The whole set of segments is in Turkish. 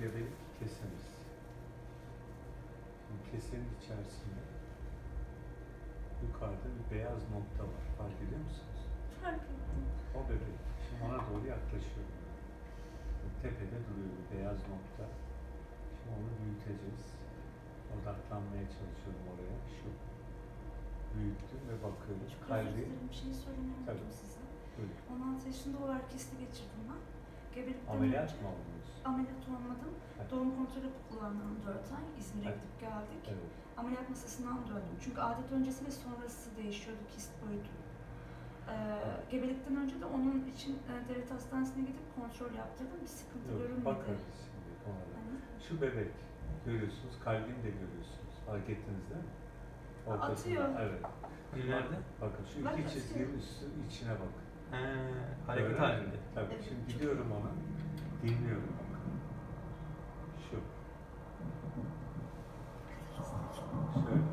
gebelik kesemiz. Şimdi kesenin içerisinde yukarıda bir beyaz nokta var. Fark ediyor musunuz? Fark ettim. O bebek. Şimdi ona doğru yaklaşıyorum. Tepede duruyor bir beyaz nokta. Şimdi onu büyüteceğiz. Odaklanmaya çalışıyorum oraya. Şu. Büyüttüm ve bakıyorum. Çok özür Kalbi. dilerim, bir şey söylemeyi unuttum Tabii. size. Buyurun. 16 yaşında o herkesi geçirdim ben. Gebelikten Ameliyat önce mı oldunuz? ameliyat olmadım. Evet. Doğum kontrolü kullandım 4 ay. İzmir'e Evet. gidip geldik. Evet. Ameliyat masasından döndüm. Çünkü adet öncesi ve sonrası değişiyordu kist boyutu. Gebelikten önce de onun için devlet hastanesine gidip kontrol yaptırdım. Bir sıkıntı Yok, görünmedi. bakarız şimdi ona da. Hani, Şu bebek görüyorsunuz, kalbini de görüyorsunuz. Fark ettiniz değil mi? Atıyor. Evet. Nerede? Bakın şu Bak, iki atıyor. çizginin üstü içine bakın. Hareket Öyle mi? halinde. Tabii. Evet, Şimdi çok gidiyorum ona, dinliyorum bakın. Şu. Şöyle.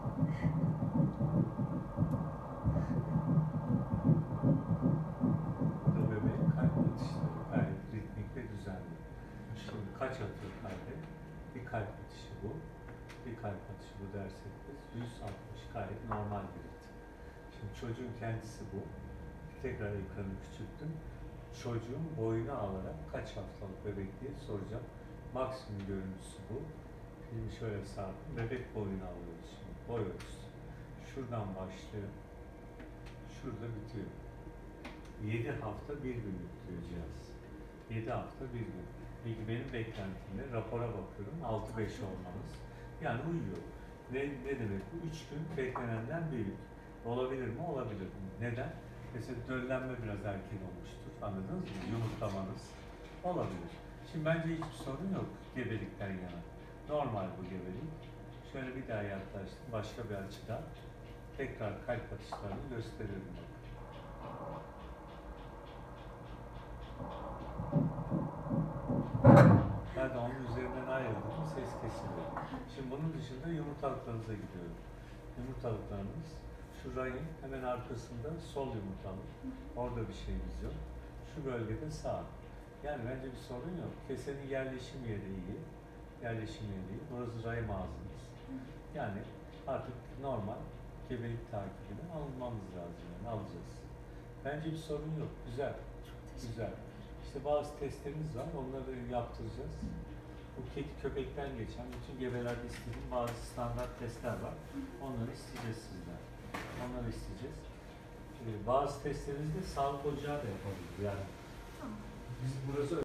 Burada bebeğin kalp atışları gayet ritmik ve düzenli. Şimdi kaç atıyor kalbi? Bir kalp atışı bu. Bir kalp atışı bu dersek biz 160 gayet normal bir ritim. Şimdi çocuğun kendisi bu. Tekrar ekranı küçülttüm. Çocuğun boyunu alarak kaç haftalık bebek diye soracağım. Maksimum görüntüsü bu. Şimdi şöyle sardım. Bebek boyunu alıyoruz şimdi. Boy ölçüsü. Şuradan başlıyor. Şurada bitiyor. 7 hafta bir günlük diyor cihaz. 7 hafta bir gün. Peki benim beklentimde rapora bakıyorum. 6-5 olmanız. Yani uyuyor. Ne demek bu? 3 gün beklenenden büyük. Olabilir mi? Olabilir mi? Neden? Mesela döllenme biraz erken olmuştur. Anladınız mı? Yumurtlamanız olabilir. Şimdi bence hiçbir sorun yok gebelikten yana. Normal bu gebelik. Şöyle bir daha yaklaştım. Başka bir açıdan. Tekrar kalp atışlarını gösteriyorum. Ben de onun üzerinden ayrıldım. Ses kesiliyor. Şimdi bunun dışında yumurtalıklarınıza gidiyorum. Yumurtalıklarınız şu rayın hemen arkasında sol yumurtalık. Orada bir şeyimiz yok. Şu bölgede sağ. Yani bence bir sorun yok. Kesenin yerleşim yeri iyi. Yerleşim yeri iyi. Burası rahim ağzınız. Yani artık normal gebelik takibini almamız lazım. Yani alacağız. Bence bir sorun yok. Güzel. Güzel. İşte bazı testlerimiz var. Onları yaptıracağız. Bu kedi köpekten geçen bütün gebelerde istediğim bazı standart testler var. Onları isteyeceğiz sizden. Onları isteyeceğiz. Bazı testlerimizi de sağlık ocağı da yapabilir. Yani tamam. biz burası